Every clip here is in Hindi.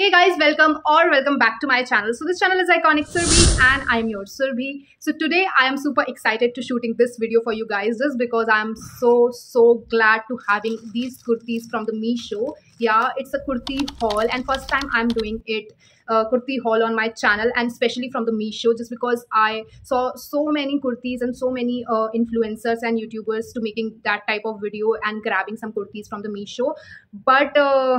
Hey guys, welcome back to my channel. So this channel is Iconic Surbhi and I'm your Surbhi. So today I am super excited to shooting this video for you guys just because I'm so glad to having these kurtis from the Meesho. Yeah, it's a kurti haul and first time I'm doing it kurti haul on my channel and especially from the Meesho just because I saw so many kurtis and so many influencers and YouTubers to making that type of video and grabbing some kurtis from the Meesho. But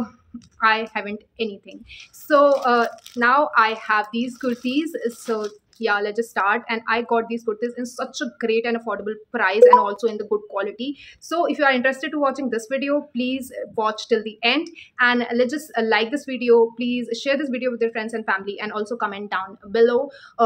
I haven't anything. So now I have these kurtis. So yeah, let's just start. And I got these kurtis in such a great and affordable price and also in the good quality. So if you are interested to watching this video, please watch till the end. And let's just like this video. Please share this video with your friends and family and also comment down below,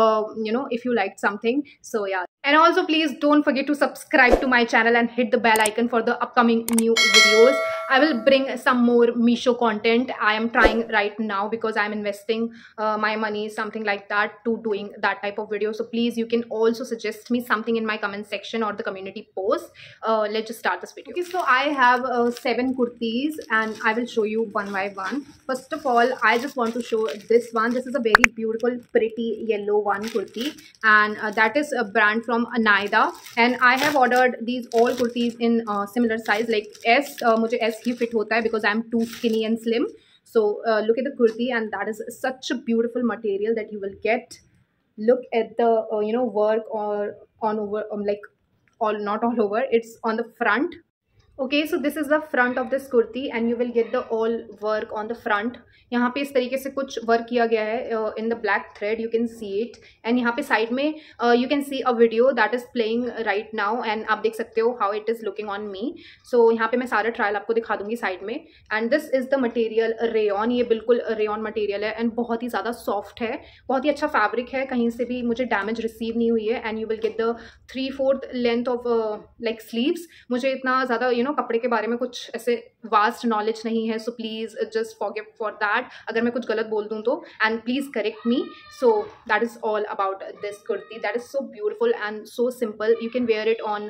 if you liked something. So yeah. And also please don't forget to subscribe to my channel and hit the bell icon for the upcoming new videos. I will bring some more Meesho content. I am trying right now because I'm investing my money, something like that, to doing that type of video. So please, you can also suggest me something in my comment section or the community post. Let's just start this video. Okay, so I have 7 kurtis and I will show you one by one. First of all, I just want to show this one. This is a very beautiful, pretty yellow one kurti, and that is a brand from Anaida. And I have ordered these all kurtis in similar size, like S. मुझे S ही fit होता है because I'm too skinny and slim. So look at the kurti, and that is such a beautiful material that you will get. Look at the work or on over like all, not all over, it's on the front. Okay, so this is the front of this kurti and you will get the all work on the front. यहाँ पे इस तरीके से कुछ वर्क किया गया है in the black thread, you can see it. And यहाँ पे साइड में you can see a video that is playing right now and आप देख सकते हो how it is looking on me. So यहाँ पे मैं सारा ट्रायल आपको दिखा दूंगी साइड में. And this is the material rayon. ये बिल्कुल rayon material है and बहुत ही ज़्यादा soft है, बहुत ही अच्छा फैब्रिक है, कहीं से भी मुझे डैमेज रिसीव नहीं हुई है. And you will get the 3/4 length of like sleeves. मुझे इतना ज़्यादा कपड़े के बारे में कुछ ऐसे वास्ट नॉलेज नहीं है, so please just forgive for that अगर मैं कुछ गलत बोल दूँ तो, and please correct me. So that is all about this kurti. That is so beautiful and so simple. You can wear it on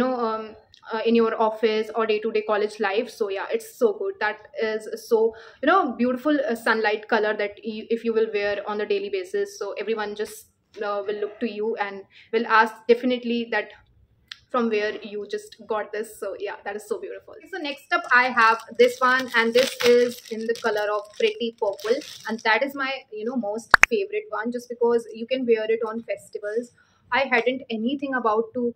in your office or day-to-day college life. So yeah, it's so good. That is so beautiful sunlight color that if you will wear on the daily basis, so everyone just will look to you and will ask definitely that from where you just got this. So yeah, that is so beautiful. Okay, so next up I have this one, and this is in the color of pretty purple, and that is my most favorite one just because you can wear it on festivals. I hadn't anything about to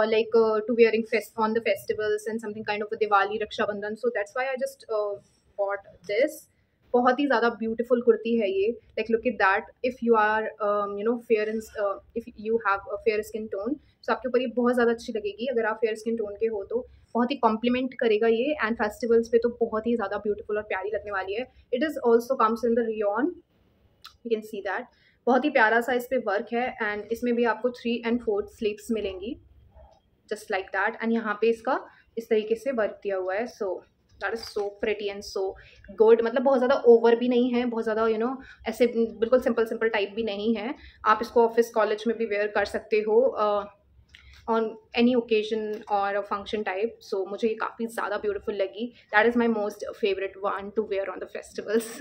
to wearing on the festivals and something kind of a Diwali, Raksha Bandhan, so that's why I just bought this. बहुत ही ज़्यादा ब्यूटीफुल कुर्ती है ये. Like look at that. If you are fair in, if you have a fair skin tone, so आपके ऊपर ये बहुत ज़्यादा अच्छी लगेगी. अगर आप फेयर स्किन टोन के हो तो बहुत ही कॉम्प्लीमेंट करेगा ये, एंड फेस्टिवल्स पे तो बहुत ही ज़्यादा ब्यूटीफुल और प्यारी लगने वाली है. It is also comes in the rayon, you can see that. बहुत ही प्यारा सा इस पर वर्क है, एंड इसमें भी आपको 3 and 4 स्लीव्स मिलेंगी जस्ट लाइक दैट. एंड यहाँ पे इसका इस तरीके से वर्क दिया हुआ है. So that is so pretty and so good. मतलब बहुत ज़्यादा ओवर भी नहीं है, बहुत ज़्यादा ऐसे बिल्कुल सिंपल टाइप भी नहीं है. आप इसको ऑफिस कॉलेज में भी वेयर कर सकते हो ऑन एनी ओकेजन और अ फंक्शन टाइप. सो मुझे ये काफ़ी ज़्यादा ब्यूटीफुल लगी. That is my most favourite one to wear on the festivals.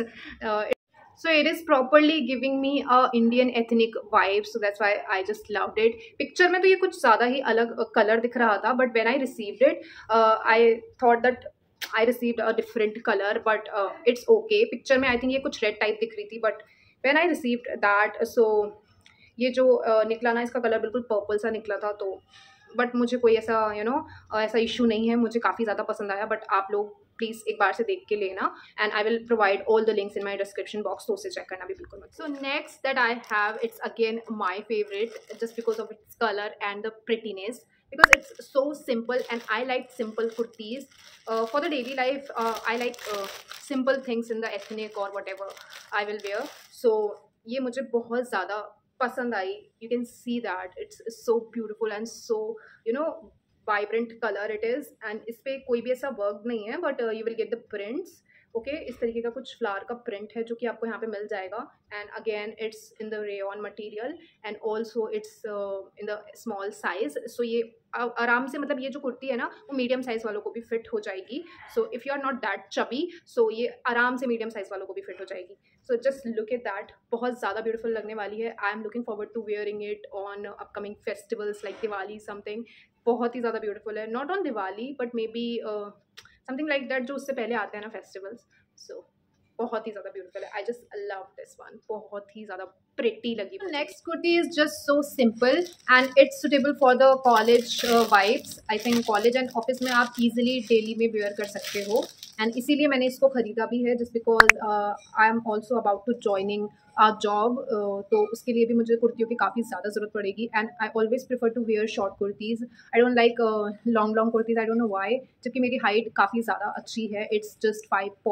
So it is properly giving me a Indian ethnic vibe, so that's why I just loved it. Picture में तो ये कुछ ज़्यादा ही अलग कलर दिख रहा था, but when I received it, I thought that I received a different color, but it's okay. Picture में I think ये कुछ red type दिख रही थी, but when I received that, so ये जो निकला ना, इसका कलर बिल्कुल पर्पल सा निकला था. तो बट मुझे कोई ऐसा ऐसा इशू नहीं है, मुझे काफ़ी ज़्यादा पसंद आया. बट आप लोग प्लीज़ एक बार से देख के लेना, and I will provide all the links in my description box, तो उसे चेक करना भी बिल्कुल मत. So next that I have, it's again my favourite just because of its colour and the prettiness, because it's so simple and I like simple kurtis. For the daily life, I like simple things in the ethnic or whatever I will wear. So ये मुझे बहुत ज़्यादा पसंद आई. You can see that it's so beautiful and so vibrant color it is, and इस पे कोई भी ऐसा वर्क नहीं है, but you will get the prints. Okay इस तरीके का कुछ फ्लावर का प्रिंट है जो कि आपको यहाँ पे मिल जाएगा। And again it's in the rayon material and also it's in the small size. So ये आराम से मतलब ये जो कुर्ती है ना वो मीडियम साइज़ वालों को भी फिट हो जाएगी। So if you are not that chubby so ये आराम से मीडियम साइज़ वालों को भी फिट हो जाएगी। So just look at that, बहुत ज़्यादा ब्यूटीफुल लगने वाली है। I am looking forward to wearing it on upcoming festivals like Diwali something. बहुत ही ज़्यादा ब्यूटीफुल है, not on Diwali but maybe something like that जो उससे पहले आते हैं ना फेस्टिवल्स। सो बहुत ही ज़्यादा ब्यूटीफुल है। I just love this one, बहुत ही ज़्यादा प्रिटी लगी। Next kurti is just so simple and it's suitable for the college vibes. I think college and office में आप इजीली डेली में वेयर कर सकते हो एंड इसीलिए मैंने इसको ख़रीदा भी है just because I am also about to joining job. तो उसके लिए भी मुझे कुर्तियों की काफ़ी ज़्यादा ज़रूरत पड़ेगी and I always prefer to wear short kurtis. I don't like long kurtis, I don't know why, जबकि मेरी हाइट काफ़ी ज़्यादा अच्छी है, इट्स जस्ट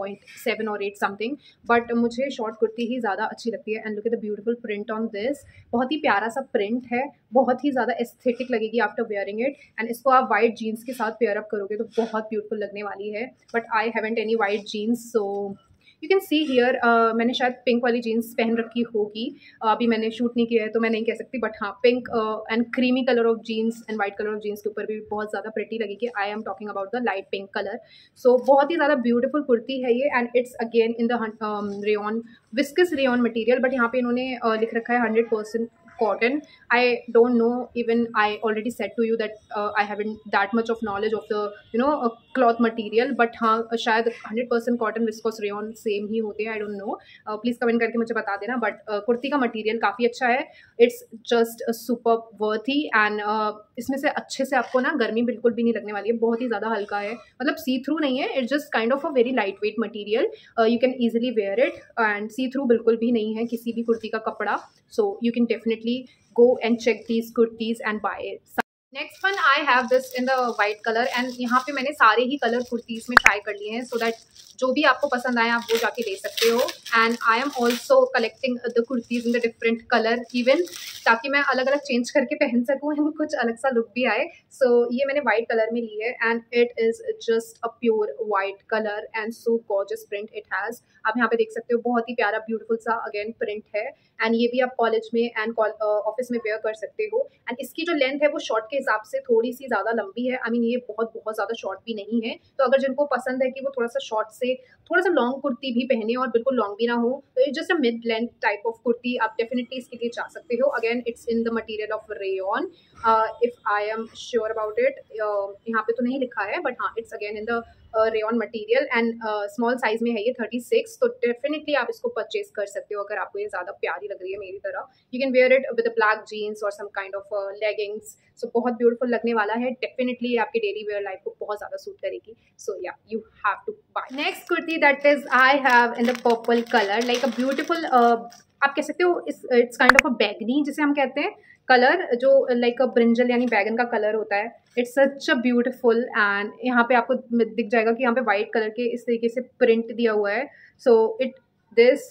5.7 और 8 समथिंग, बट मुझे शॉर्ट कुर्ती ही ज़्यादा अच्छी लगती है। And look at the beautiful print on this, बहुत ही प्यारा सा प्रिंट है, बहुत ही ज़्यादा एस्थेटिक लगेगी आफ्टर वेयरिंग इट। एंड इसको आप वाइट जीन्स के साथ पेयर अप करोगे तो बहुत ब्यूटीफुल लगने वाली है। But I haven't any white jeans so you can see here, मैंने शायद पिंक वाली जीन्स पहन रखी होगी, अभी मैंने शूट नहीं किया है तो मैं नहीं कह सकती, बट हाँ pink and creamy colour of jeans and white colour of jeans के ऊपर भी बहुत ज़्यादा प्रिटी लगेगी। I am talking about the light pink colour. So बहुत ही ज़्यादा ब्यूटीफुल कुर्ती है ये and it's again in the rayon, viscose rayon material, but यहाँ पे इन्होंने लिख रखा है 100% cotton. I don't know, even I already said to you that I haven't that much of knowledge of the cloth material, but हाँ शायद 100% cotton viscose rayon सेम ही होते हैं, I don't know, please comment करके मुझे बता देना। बट कुर्ती का मटेरियल काफ़ी अच्छा है, it's just super worthy and इसमें से अच्छे से आपको ना गर्मी बिल्कुल भी नहीं लगने वाली है, बहुत ही ज़्यादा हल्का है, मतलब सी थ्रू नहीं है, it's just kind of a very light weight material, you can easily wear it and see through बिल्कुल भी नहीं है किसी भी कुर्ती का कपड़ा। So you can definitely go and check these kurtis and buy it. Next one I have this in the white colour and यहाँ पे मैंने सारे ही कलर कुर्तीज़ में ट्राई कर लिए हैं सो दैट जो भी आपको पसंद आए आप वो जाके ले सकते हो। And I am also collecting the kurtis in the different colour even, ताकि मैं अलग अलग चेंज करके पहन सकूँ एंड कुछ अलग सा लुक भी आए। सो ये मैंने वाइट कलर में ली है and it is just a pure white colour and so gorgeous print it has. आप यहाँ पे देख सकते हो बहुत ही प्यारा ब्यूटीफुल सा अगेन प्रिंट है एंड ये भी आप कॉलेज में एंड ऑफिस में वेयर कर सकते हो। एंड इसकी जो लेंथ है वो शॉर्ट के हिसाब से थोड़ी सी ज़्यादा लंबी है, आई मीन ये बहुत ज़्यादा शॉर्ट भी नहीं है। तो अगर जिनको पसंद है कि वो थोड़ा सा शॉर्ट से थोड़ा सा लॉन्ग कुर्ती भी पहने और बिल्कुल लॉन्ग भी ना हो, तो it's just a mid length type of kurti, आप डेफिनेटली इसके लिए जा सकते हो। Again it's in the material of rayon, if I am sure about it, यहाँ पे तो नहीं लिखा है बट हाँ it's again in the rayon material and small size में है ये 36, तो डेफिनेटली आप इसको परचेज कर सकते हो अगर आपको ये ज़्यादा प्यारी लग रही है मेरी तरह। You can wear it with black jeans और some kind of leggings. So बहुत ब्यूटीफुल लगने वाला है, डेफिनेटली आपके डेली वेयर लाइफ को बहुत ज़्यादा सूट करेगी। सो या you have to buy. Next kurti that is I have in the purple colour, like a beautiful, आप कह सकते हो इट्स काइंड ऑफ अ बैगनी जिसे हम कहते हैं कलर, जो लाइक अ ब्रिंजल यानी बैगन का कलर होता है। It's such a beautiful and यहाँ पे आपको दिख जाएगा कि यहाँ पे वाइट कलर के इस तरीके से प्रिंट दिया हुआ है। So it this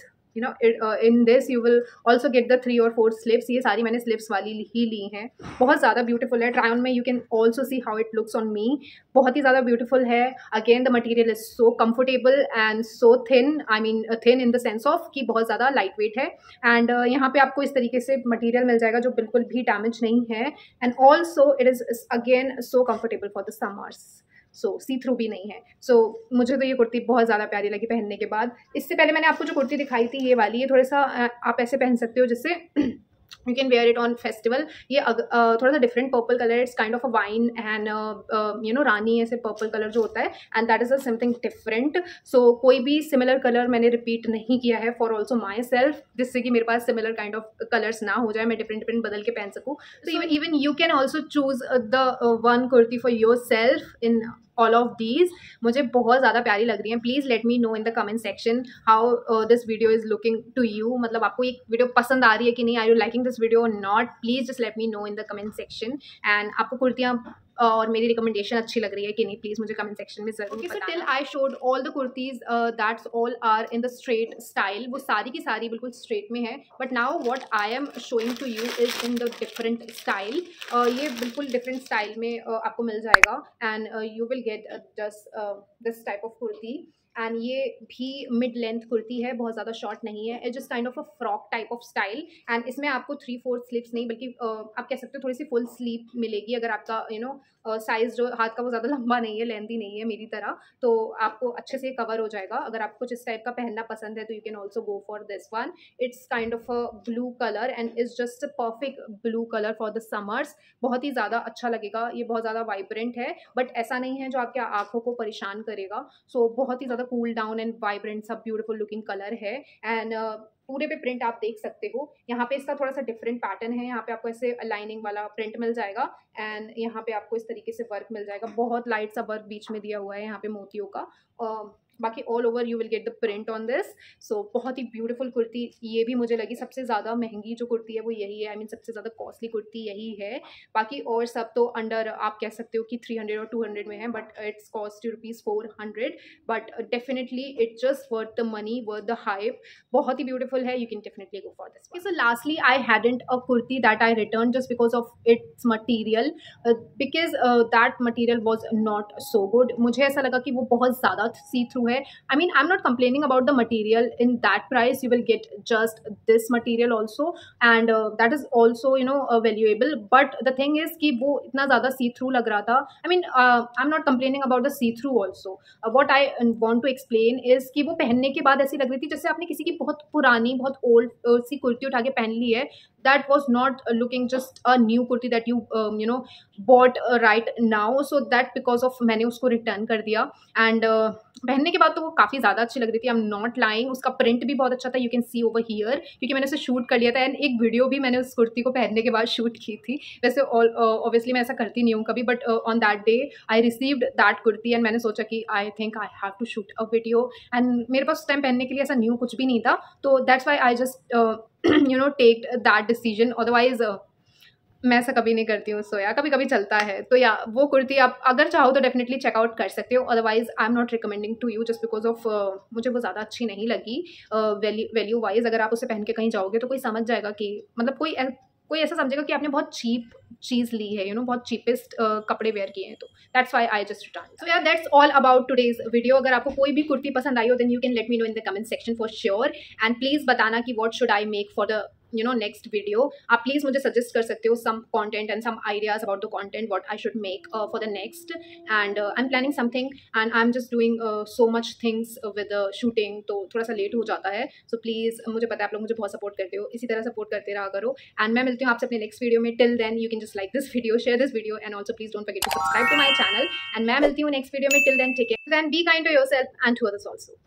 in this you will also get the 3 or 4 slips, ये सारी मैंने स्लिप्स वाली ही ली हैं। बहुत ज़्यादा ब्यूटीफुल है, ट्राई ऑन में you can also see how it looks on me, बहुत ही ज़्यादा ब्यूटीफुल है। Again the material is so comfortable and so thin, I mean thin in the sense of कि बहुत ज़्यादा लाइट वेट है। एंड यहाँ पे आपको इस तरीके से मटीरियल मिल जाएगा जो बिल्कुल भी डैमेज नहीं है and also it is again so comfortable for the summers, so see through भी नहीं है। सो मुझे तो ये कुर्ती बहुत ज़्यादा प्यारी लगी पहनने के बाद। इससे पहले मैंने आपको जो कुर्ती दिखाई थी ये वाली, ये थोड़ा सा आप ऐसे पहन सकते हो जिससे you can wear it on festival. ये थोड़ा सा different purple colour, it's kind of a wine and रानी ऐसे पर्पल कलर जो होता है and that is a something different. So कोई भी सिमिलर कलर मैंने रिपीट नहीं किया है फॉर ऑल्सो माई सेल्फ, जिससे कि मेरे पास सिमिलर काइंड ऑफ कलर्स ना हो जाए, मैं डिफरेंट बदल के पहन सकूँ। तो even you can also choose the one kurti for yourself in all of these. मुझे बहुत ज़्यादा प्यारी लग रही हैं। Please let me know in the comment section how this video is looking to you, मतलब आपको ये वीडियो पसंद आ रही है कि नहीं, are you liking this video और not, please just let me know in the comment section. And आपको कुर्तियाँ और मेरी रिकमेंडेशन अच्छी लग रही है कि नहीं, प्लीज़ मुझे कमेंट सेक्शन में जरूर बताना। So till I showed all the kurtis that's all are in the straight style, वो सारी की सारी बिल्कुल स्ट्रेट में है। But now what I am showing to you is in the different style. ये बिल्कुल डिफरेंट स्टाइल में आपको मिल जाएगा and you will get just this type of kurti and ये भी मिड लेंथ कुर्ती है, बहुत ज़्यादा शॉर्ट नहीं है, it just kind of a frock type of style. And इसमें आपको 3/4 स्लीव्स नहीं बल्कि आप कह सकते हो थोड़ी सी फुल स्लीव मिलेगी, अगर आपका साइज़ जो हाथ का वो ज़्यादा लंबा नहीं है, लेंथी नहीं है मेरी तरह, तो आपको अच्छे से कवर हो जाएगा। अगर आपको कुछ इस टाइप का पहनना पसंद है तो you can also go for this one. It's kind of a blue colour and is just a perfect blue colour for the summers. बहुत ही ज़्यादा अच्छा लगेगा, ये बहुत ज़्यादा वाइब्रेंट है बट ऐसा नहीं है जो आपके आँखों को परेशान करेगा। सो बहुत ही ज़्यादा कूल डाउन एंड वाइब्रेंट सा ब्यूटीफुल लुकिंग कलर है। एंड पूरे पे प्रिंट आप देख सकते हो, यहाँ पे इसका थोड़ा सा डिफरेंट पैटर्न है, यहाँ पे आपको ऐसे अलाइनिंग वाला प्रिंट मिल जाएगा एंड यहाँ पे आपको इस तरीके से वर्क मिल जाएगा, बहुत लाइट सा वर्क बीच में दिया हुआ है यहाँ पे मोतियों का। बाकी all over you will get the print on this. So बहुत ही ब्यूटीफुल कुर्ती ये भी मुझे लगी, सबसे ज़्यादा महंगी जो कुर्ती है वो यही है, आई मीन सबसे ज़्यादा कॉस्टली कुर्ती यही है। बाकी और सब तो अंडर आप कह सकते हो कि 300 और 200 में है, but it's cost ₹400, but definitely it just worth the money, worth the hype. बहुत ही ब्यूटीफुल है, you can definitely go for this. So lastly I hadn't a kurti that I return just because of its material, because that material was not so good. मुझे ऐसा लगा कि वो बहुत ज़्यादा सी थ्रू है। I mean, I'm not complaining about the material. In that price you will get just this material also, and that is also valuable, but the thing is कि वो इतना ज़्यादा see through लग रहा था। I mean, I'm not complaining about the see through also. What I want to explain is कि वो पहनने के बाद ऐसी लग रही थी जैसे आपने किसी की बहुत पुरानी बहुत ओल्ड सी कुर्ती उठा के पहन ली है। That was not looking just a new kurti that you bought right now, so that because of मैंने उसको रिटर्न कर दिया। एंड पहनने के बाद तो वो काफ़ी ज़्यादा अच्छी लग रही थी, आई एम नॉट लाइंग। उसका प्रिंट भी बहुत अच्छा था, you can see over here, क्योंकि मैंने उसे शूट कर लिया था एंड एक वीडियो भी मैंने उस कुर्ती को पहनने के बाद शूट की थी। वैसे ऑब्वियसली मैं ऐसा करती नहीं हूँ कभी, but on that day I received that kurti and मैंने सोचा कि I think I have to shoot a video, and मेरे पास उस टाइम पहनने के लिए ऐसा न्यू कुछ भी नहीं था, तो that's why I just take that decision. Otherwise मैं ऐसा कभी नहीं करती हूँ, सो या कभी कभी चलता है। तो या वो कुर्ती आप अगर चाहो तो डेफिनेटली चेकआउट कर सकते हो, otherwise I am not recommending to you just because of मुझे वो ज़्यादा अच्छी नहीं लगी वैल्यू वाइज। अगर आप उसे पहन के कहीं जाओगे तो कोई समझ जाएगा कि मतलब कोई ऐसा समझेगा कि आपने बहुत चीप चीज़ ली है, बहुत चीपेस्ट कपड़े वेयर किए हैं, तो that's why I just return. So yeah that's all about today's video. अगर आपको कोई भी कुर्ती पसंद आई हो then you can let me know in the comment section for sure, and please बताना कि what should I make for the next video. आप प्लीज़ मुझे सजेस्ट कर सकते हो some content and some ideas about the content what I should make for the next, and I am planning something and I am just doing so much things with shooting, तो थोड़ा सा लेट हो जाता है। सो प्लीज़ मुझे पता है आप लोग मुझे बहुत सपोर्ट करते हो, इसी तरह सपोर्ट करते रहा करो, एंड मैं मिलती हूँ आपसे अपने नेक्स्ट वीडियो में। Till then you can just like this video, share this video, and also please don't forget to subscribe to my channel, and मैं मिलती हूँ नेक्स्ट वीडियो में। Till then take care and be kind to yourself and to others also.